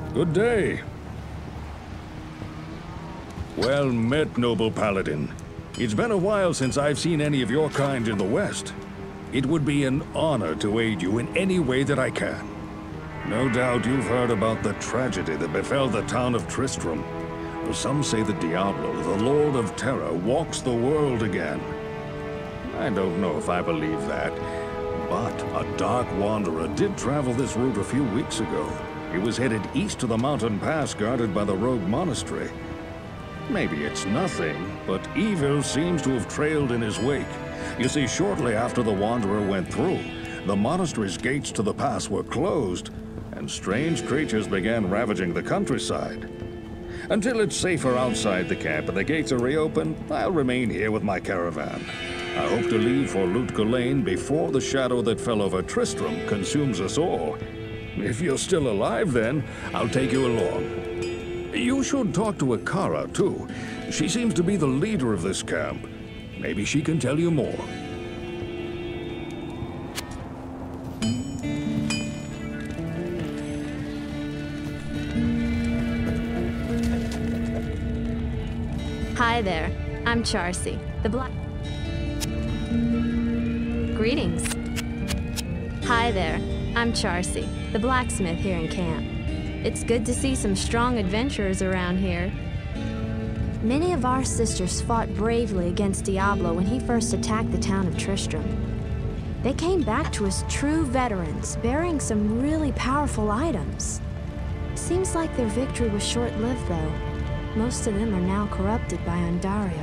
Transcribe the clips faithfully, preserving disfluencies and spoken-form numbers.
Good day. Well met, noble paladin. It's been a while since I've seen any of your kind in the West. It would be an honor to aid you in any way that I can. No doubt you've heard about the tragedy that befell the town of Tristram. Some say that Diablo, the Lord of Terror, walks the world again. I don't know if I believe that, but a dark wanderer did travel this route a few weeks ago. He was headed east to the mountain pass guarded by the rogue monastery. Maybe it's nothing, but evil seems to have trailed in his wake. You see, shortly after the wanderer went through, the monastery's gates to the pass were closed, and strange creatures began ravaging the countryside. Until it's safer outside the camp and the gates are reopened, I'll remain here with my caravan. I hope to leave for Lutga Lane before the shadow that fell over Tristram consumes us all. If you're still alive then, I'll take you along. You should talk to Akara, too. She seems to be the leader of this camp. Maybe she can tell you more. Hi there, I'm Charcy, the black... Greetings. Hi there, I'm Charcy, the blacksmith here in camp. It's good to see some strong adventurers around here. Many of our sisters fought bravely against Diablo when he first attacked the town of Tristram. They came back to us true veterans, bearing some really powerful items. Seems like their victory was short-lived, though. Most of them are now corrupted by Ondario.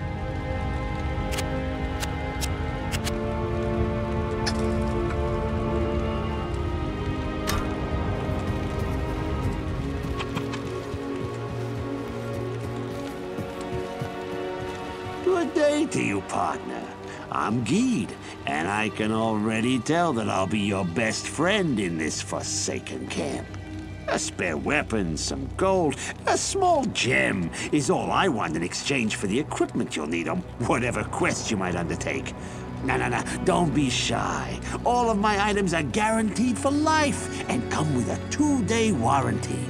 Good day to you, partner. I'm Geed, and I can already tell that I'll be your best friend in this forsaken camp. A spare weapon, some gold, a small gem is all I want in exchange for the equipment you'll need on whatever quest you might undertake. No, no, no, don't be shy. All of my items are guaranteed for life and come with a two-day warranty.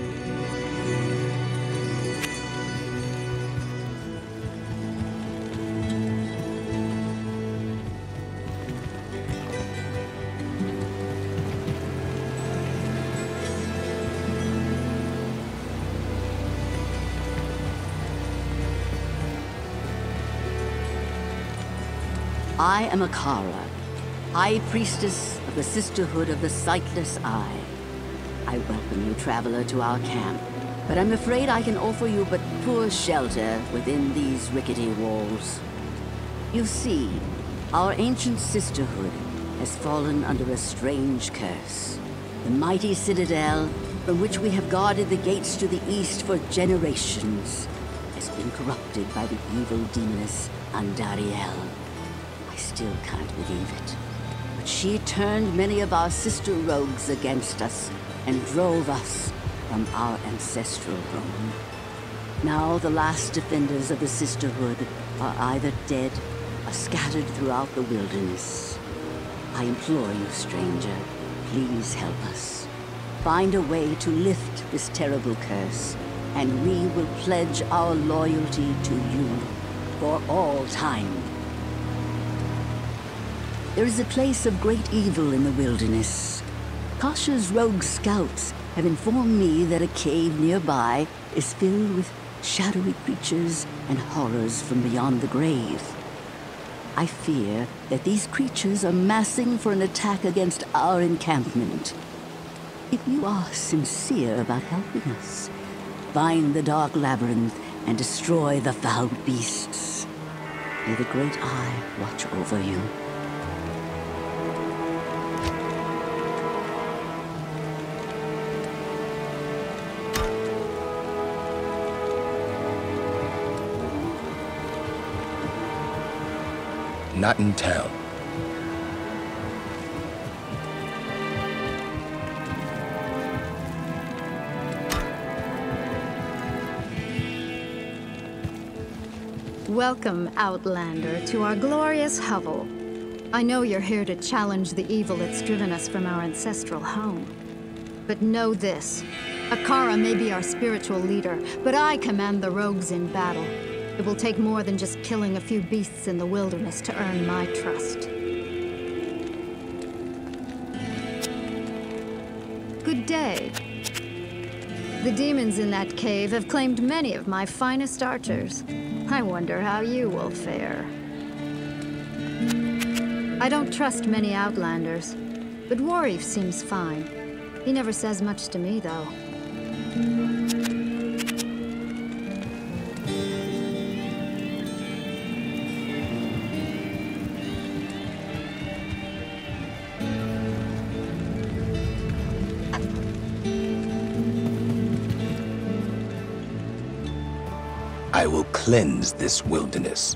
I am Akara, High Priestess of the Sisterhood of the Sightless Eye. I welcome you, traveler, to our camp, but I'm afraid I can offer you but poor shelter within these rickety walls. You see, our ancient sisterhood has fallen under a strange curse. The mighty citadel, from which we have guarded the gates to the east for generations, has been corrupted by the evil demoness Andariel. I still can't believe it. But she turned many of our sister rogues against us and drove us from our ancestral home. Now the last defenders of the sisterhood are either dead or scattered throughout the wilderness. I implore you, stranger, please help us. Find a way to lift this terrible curse, and we will pledge our loyalty to you for all time. There is a place of great evil in the wilderness. Kasha's rogue scouts have informed me that a cave nearby is filled with shadowy creatures and horrors from beyond the grave. I fear that these creatures are massing for an attack against our encampment. If you are sincere about helping us, find the dark labyrinth and destroy the foul beasts. May the Great Eye watch over you. Not in town. Welcome, Outlander, to our glorious hovel. I know you're here to challenge the evil that's driven us from our ancestral home. But know this, Akara may be our spiritual leader, but I command the rogues in battle. It will take more than just killing a few beasts in the wilderness to earn my trust. Good day. The demons in that cave have claimed many of my finest archers. I wonder how you will fare. I don't trust many outlanders, but Warreef seems fine. He never says much to me, though. I will cleanse this wilderness.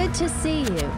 Good to see you.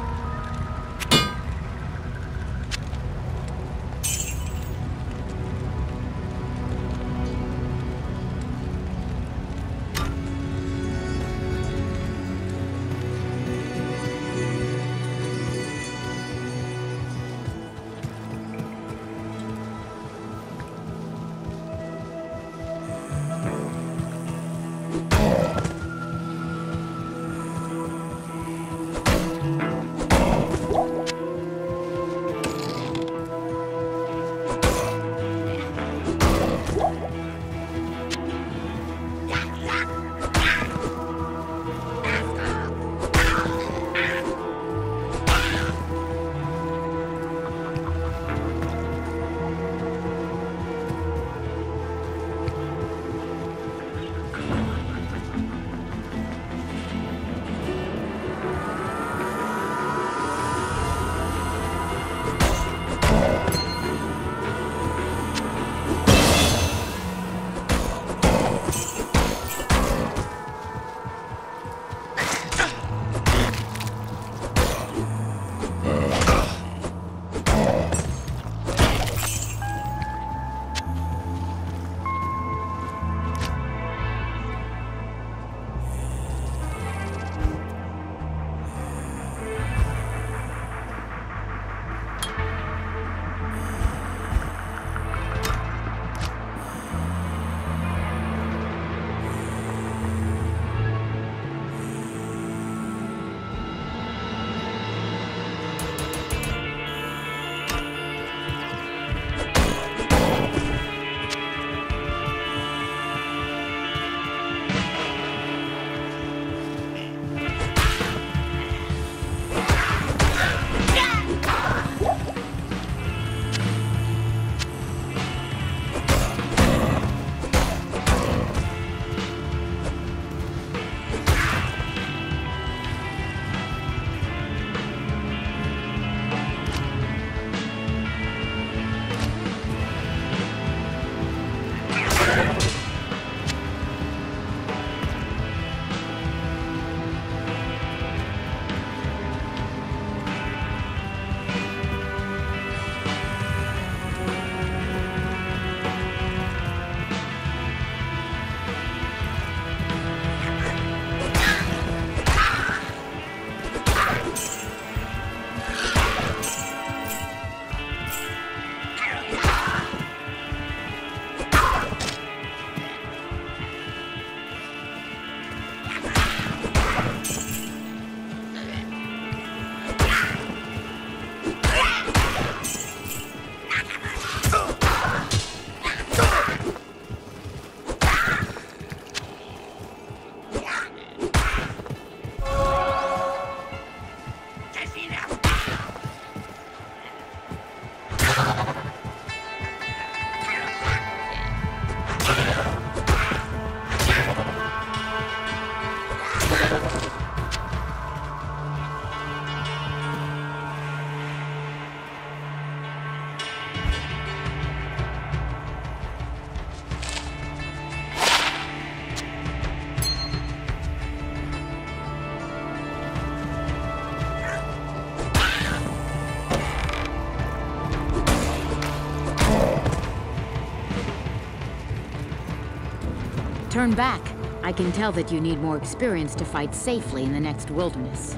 Turn back. I can tell that you need more experience to fight safely in the next wilderness.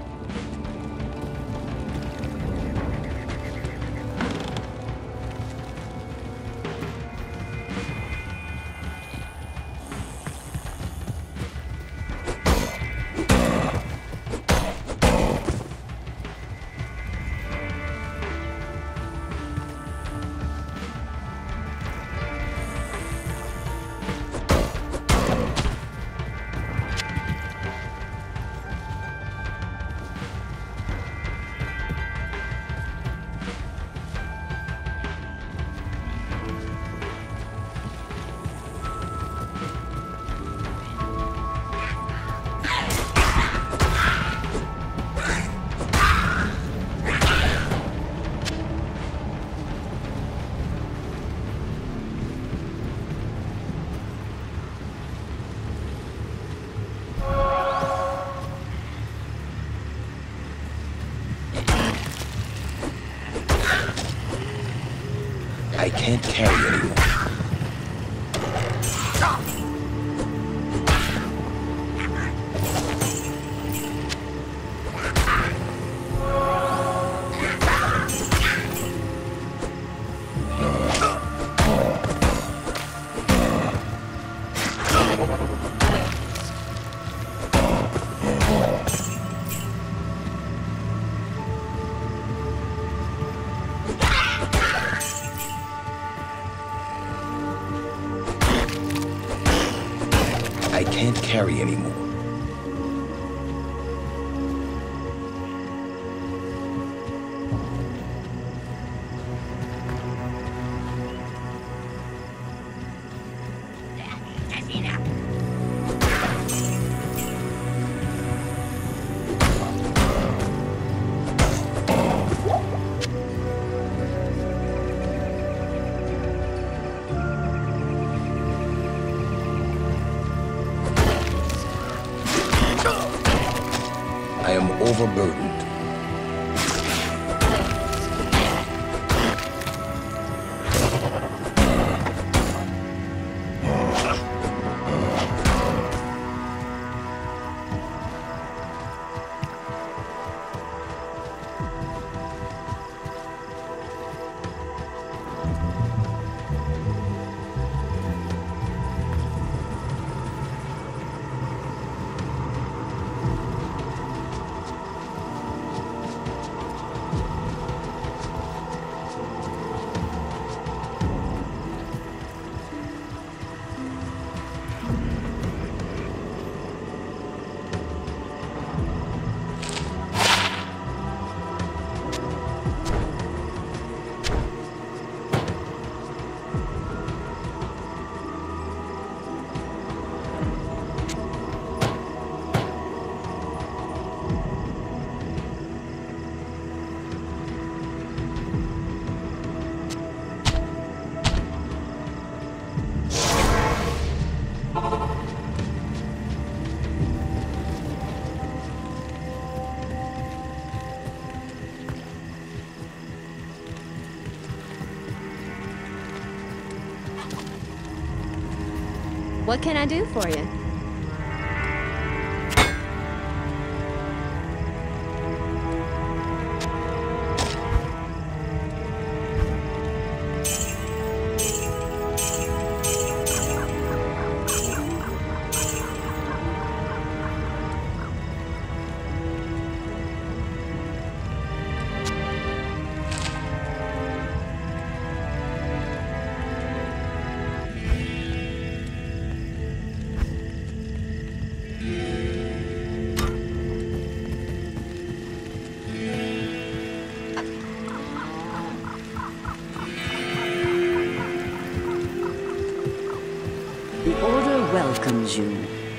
can't carry anymore. I can't carry anymore. I am overburdened. What can I do for you? The Order welcomes you.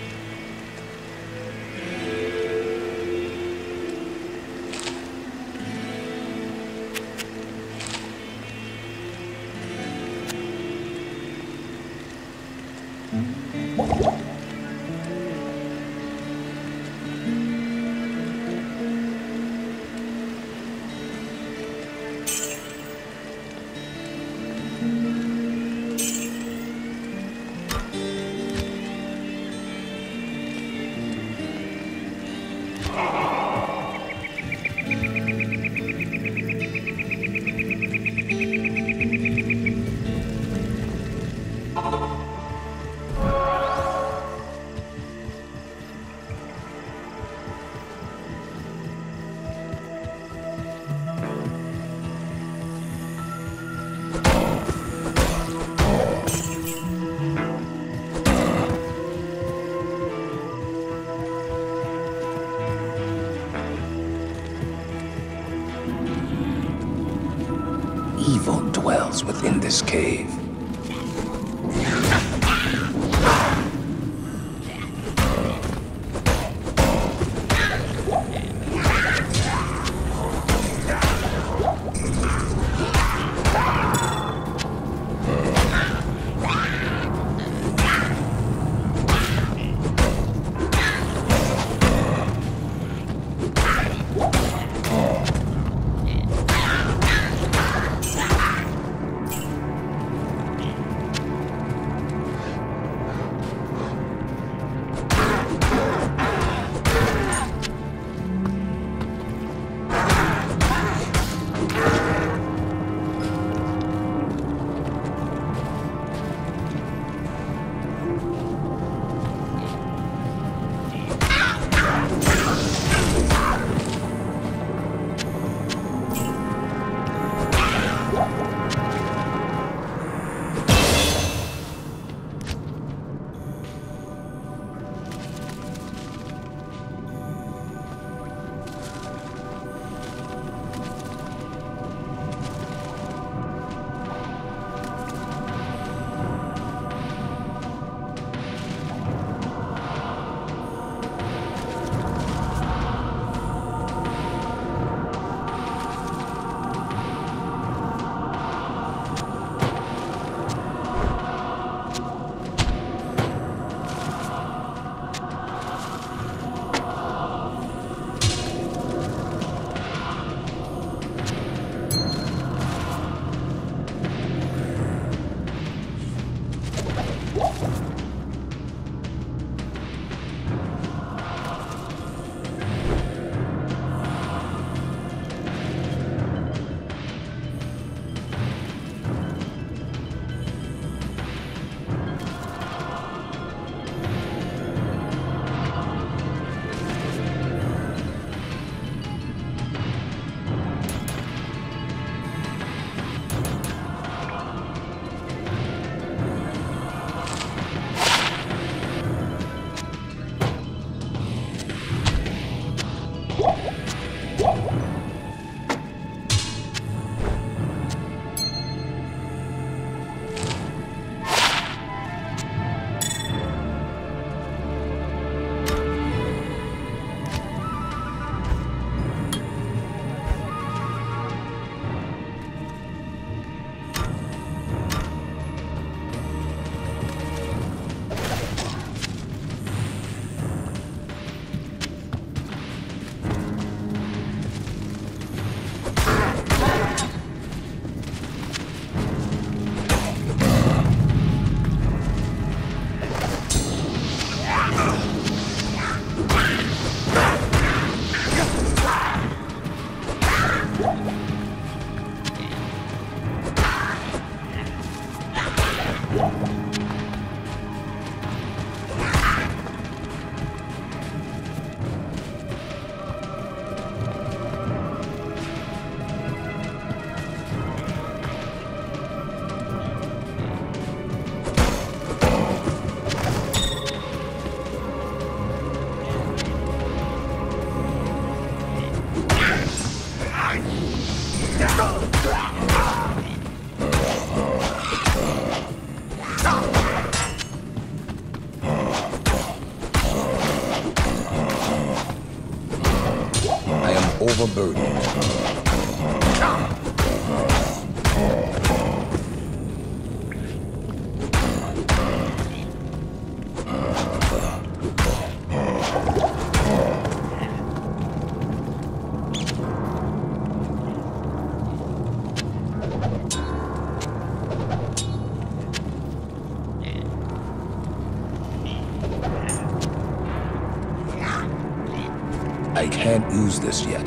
Evil dwells within this cave. I am overburdened. I can't use this yet.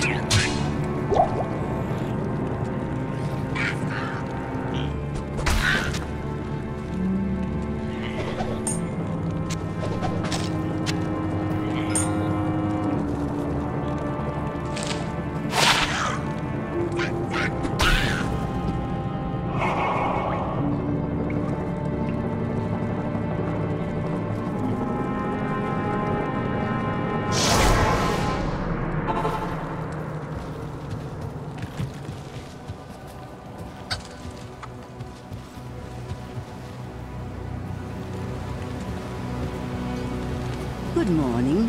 Good morning.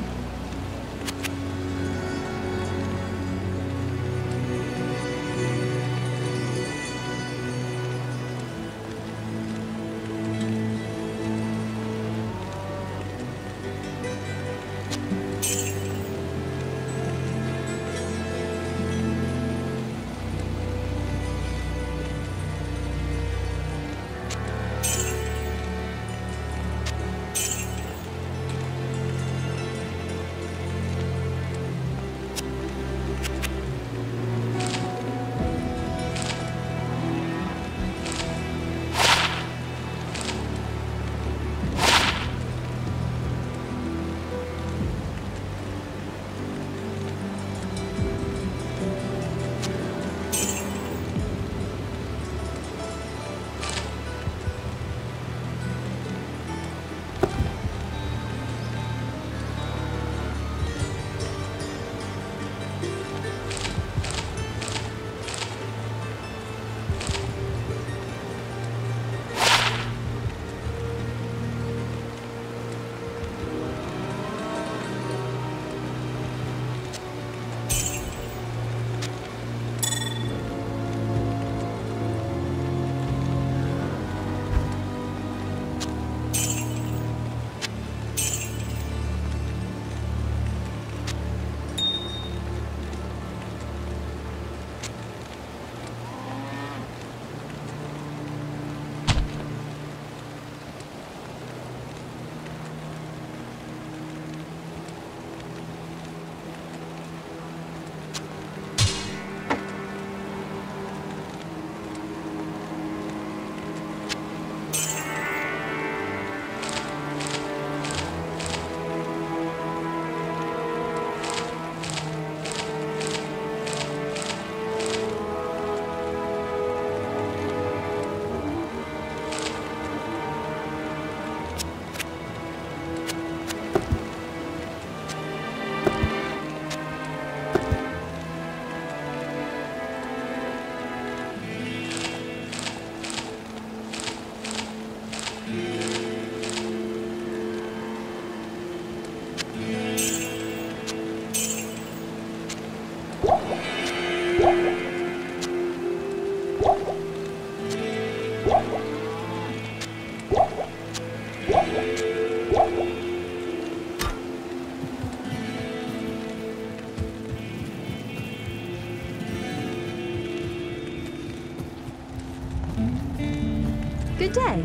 Good day.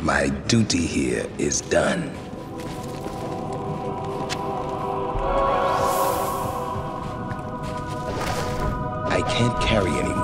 My duty here is done. I can't carry anymore.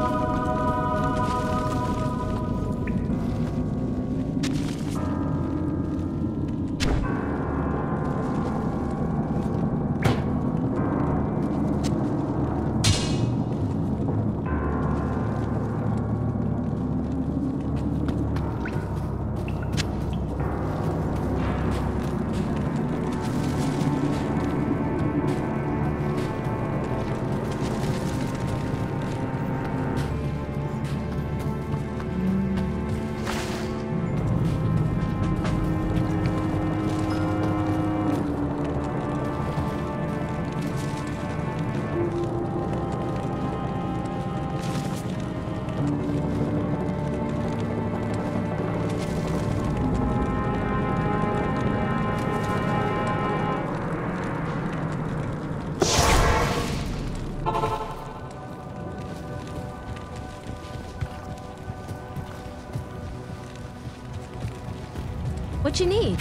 What you need?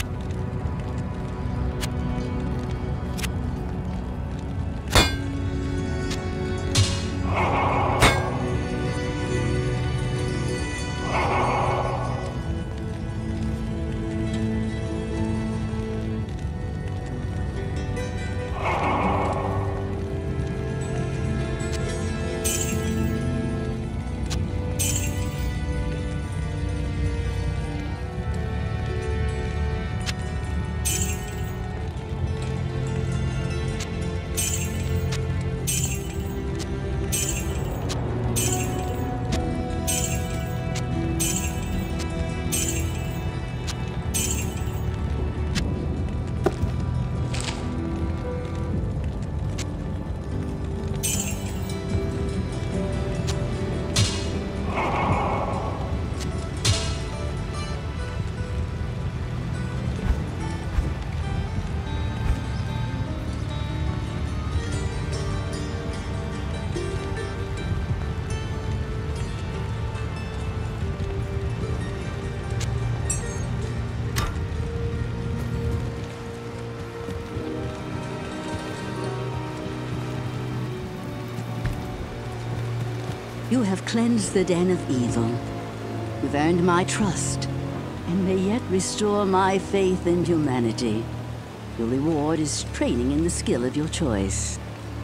You have cleansed the den of evil. You've earned my trust, and may yet restore my faith in humanity. Your reward is training in the skill of your choice.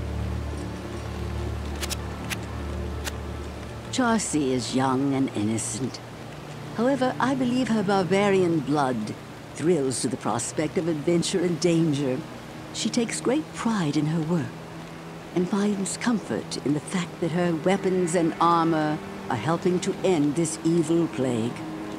Charcy is young and innocent. However, I believe her barbarian blood thrills to the prospect of adventure and danger. She takes great pride in her work, and finds comfort in the fact that her weapons and armor are helping to end this evil plague.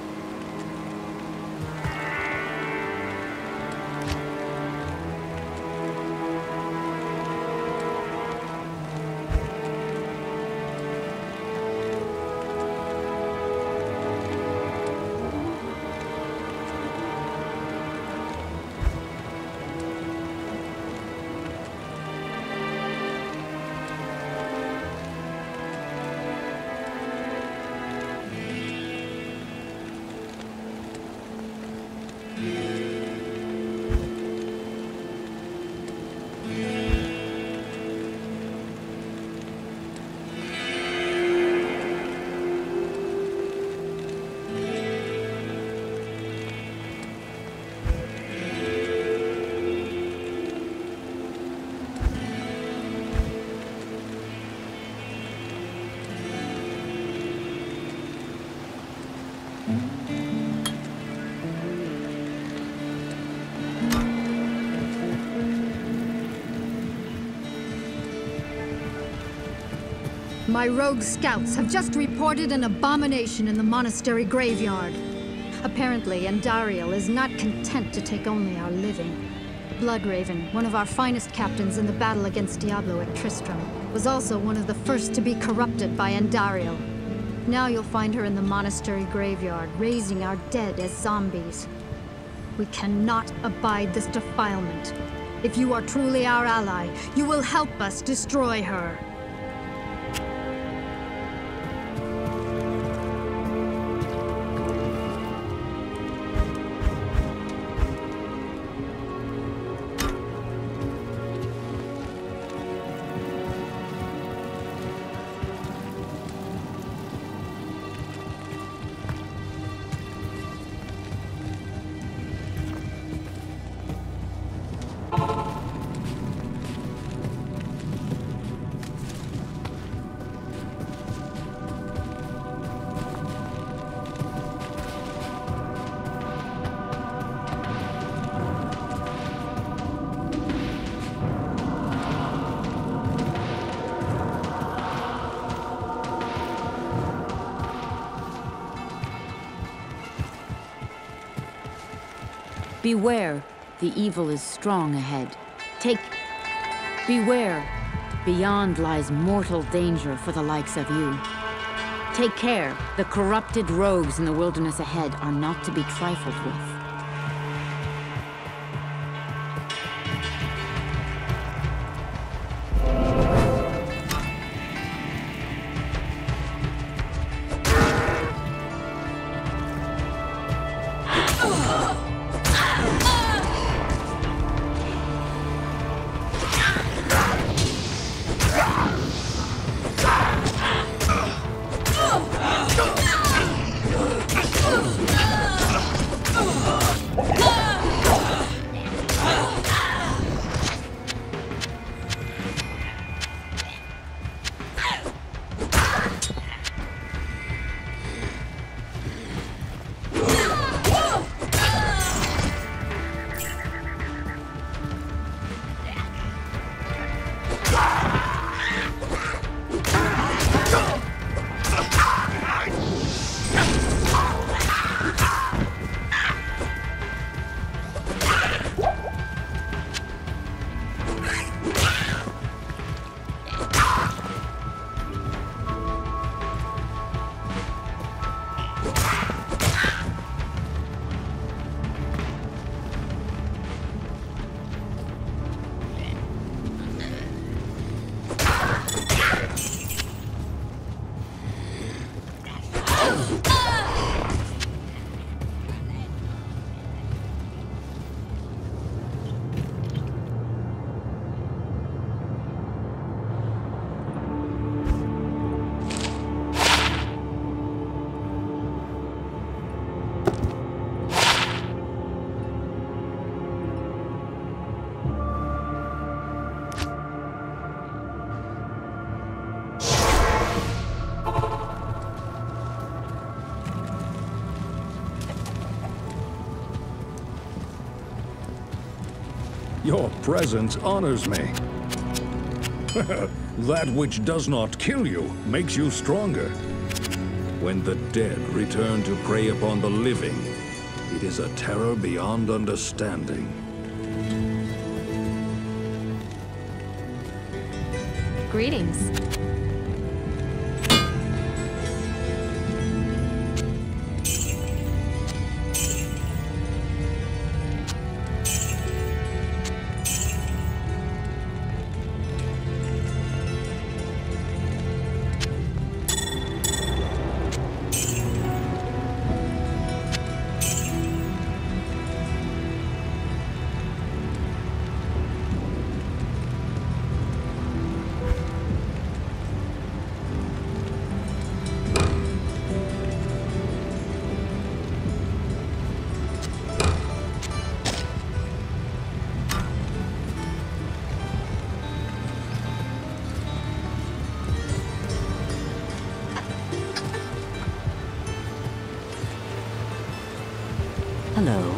My rogue scouts have just reported an abomination in the monastery graveyard. Apparently, Andariel is not content to take only our living. Bloodraven, one of our finest captains in the battle against Diablo at Tristram, was also one of the first to be corrupted by Andariel. Now you'll find her in the monastery graveyard, raising our dead as zombies. We cannot abide this defilement. If you are truly our ally, you will help us destroy her. Beware, the evil is strong ahead. Take... Beware, beyond lies mortal danger for the likes of you. Take care, the corrupted rogues in the wilderness ahead are not to be trifled with. Your presence honors me. That which does not kill you makes you stronger. When the dead return to prey upon the living, it is a terror beyond understanding. Greetings. Hello.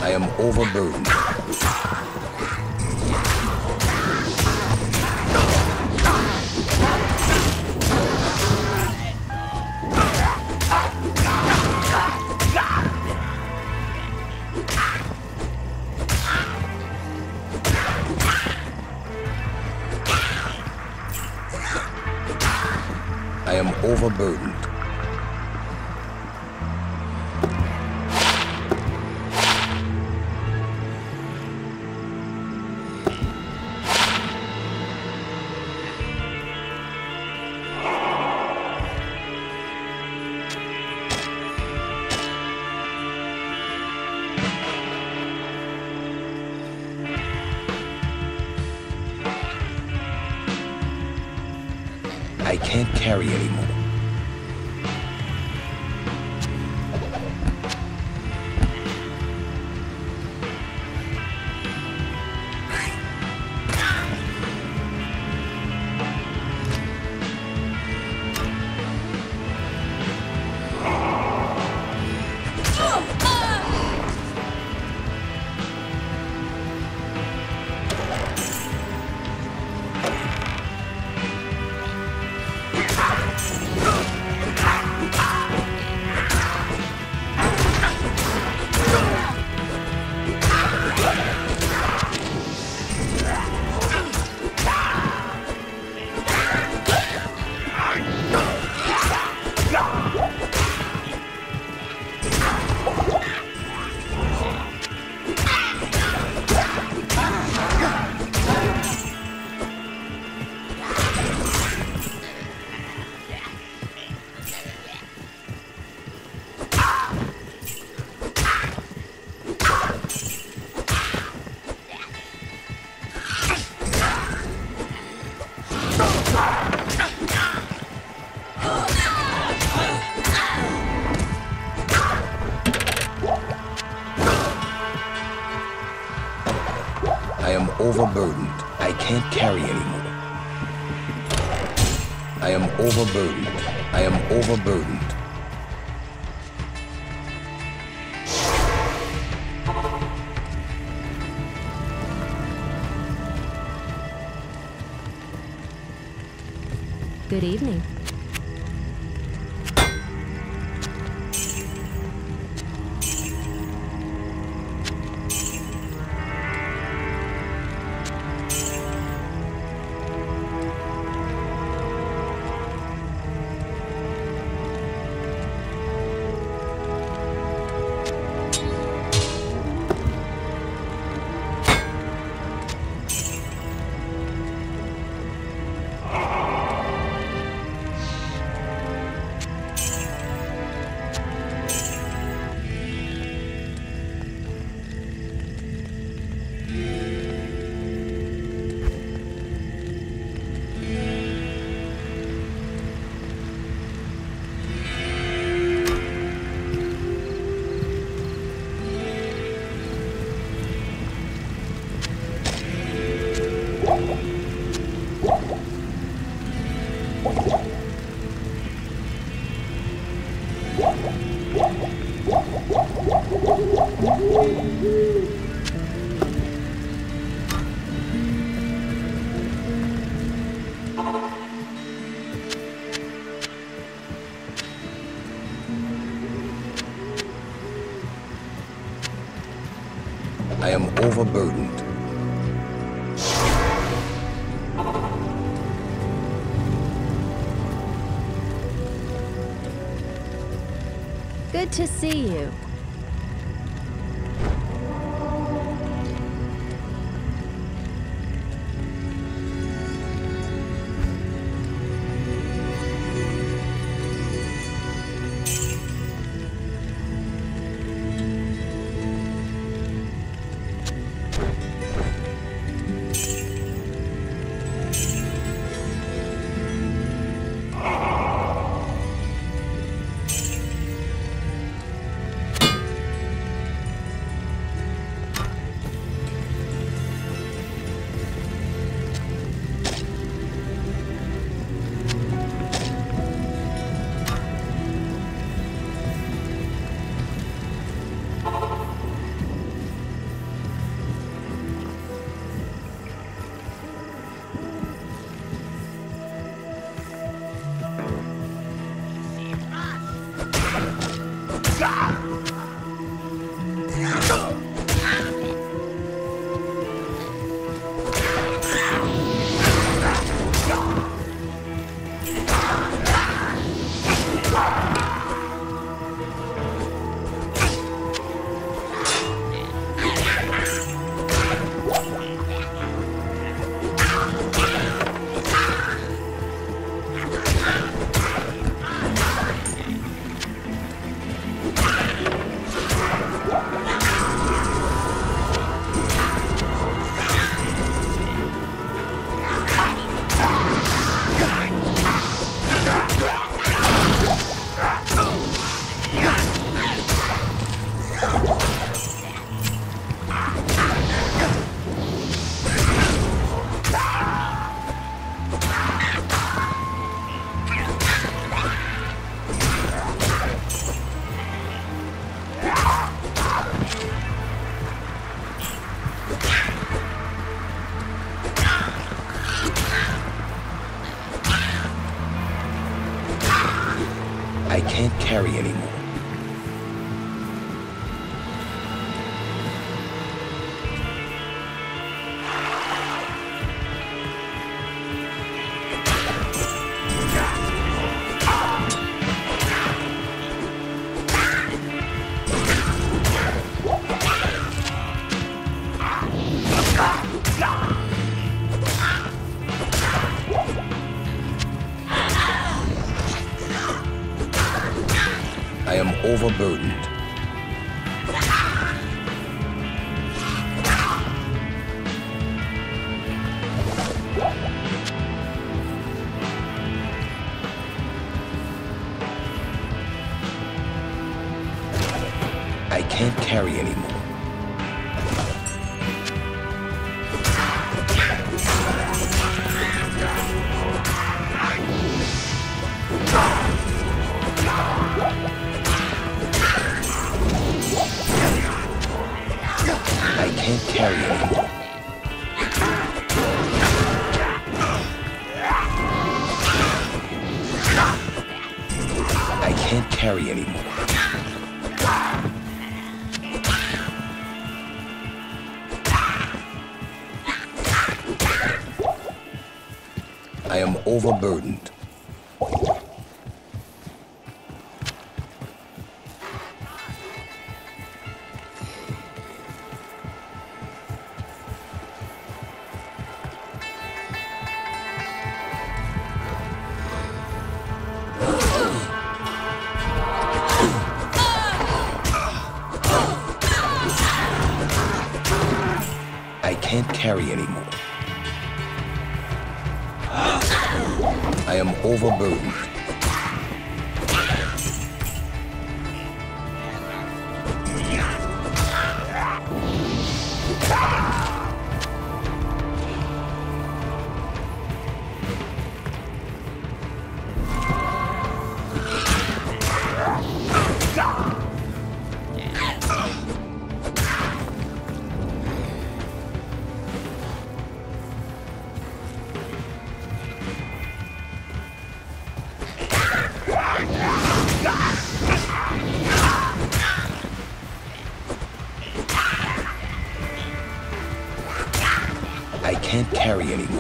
I am overburdened. I am overburdened. I can't carry anymore. I am overburdened. I can't carry anymore. I am overburdened. I am overburdened. Good evening. I am overburdened. Good to see you. carry anymore. I am overburdened. I can't carry anymore. I can't carry anymore. I can't carry anymore. I am overburdened. I can't carry anymore. I am overburdened. I can't carry anymore.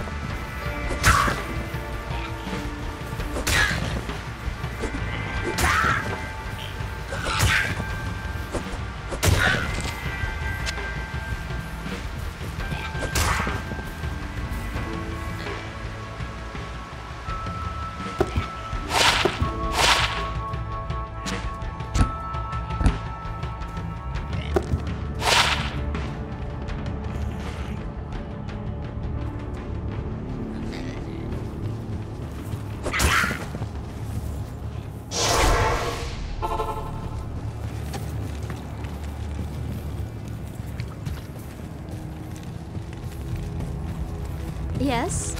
Yes?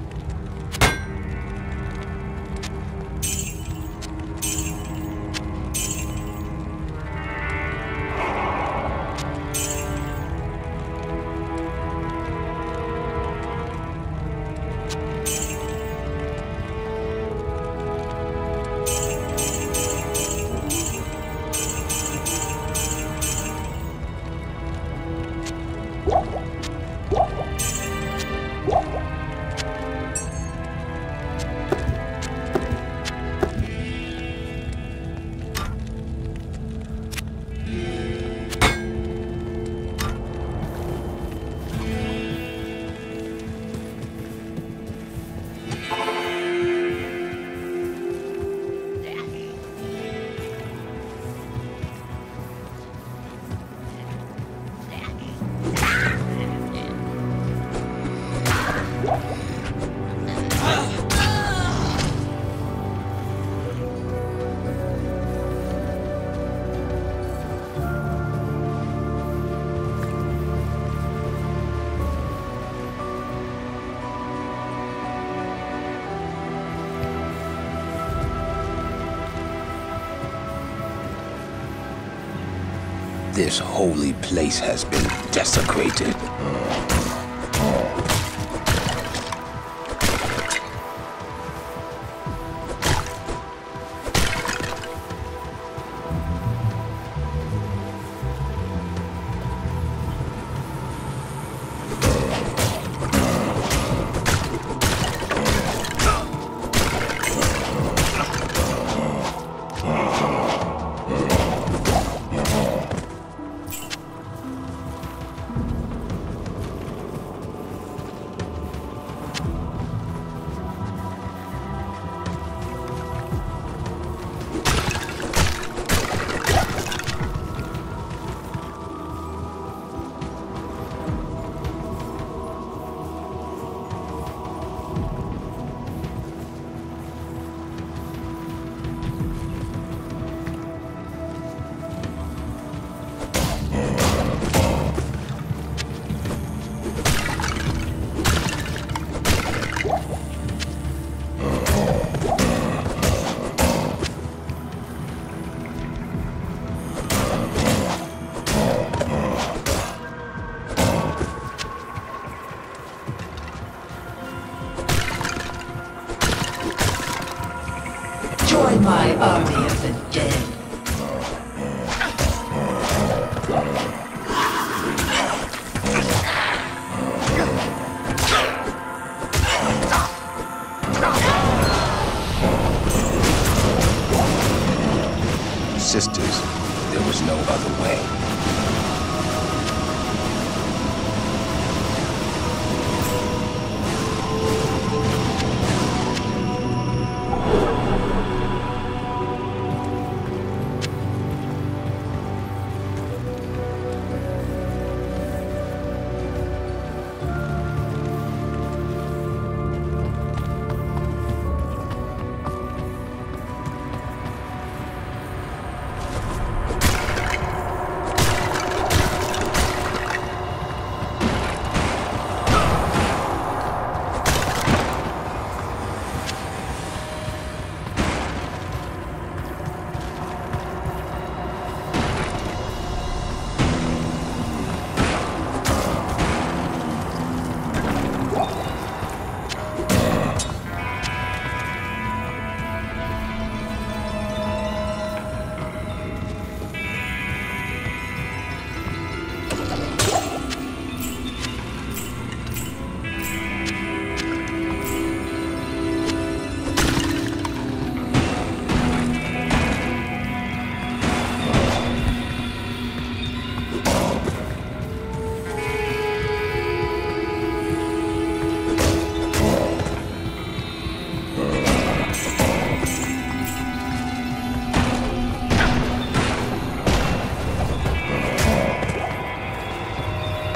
This holy place has been desecrated.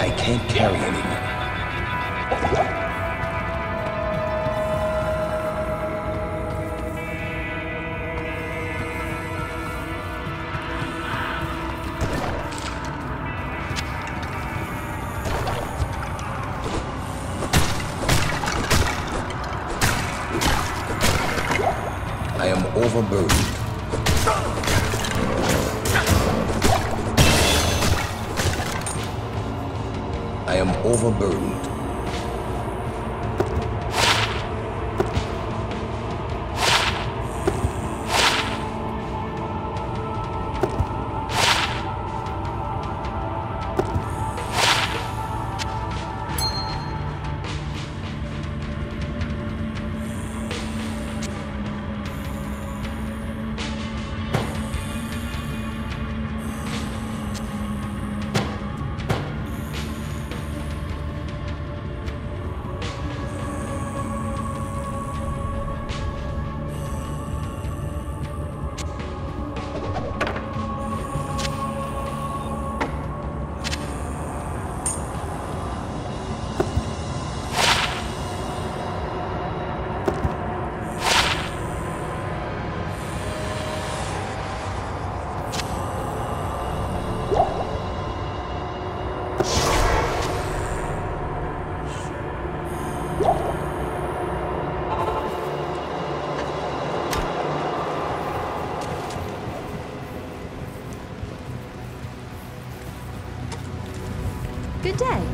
I can't carry anymore. I am overburdened. I am overburdened. Good day.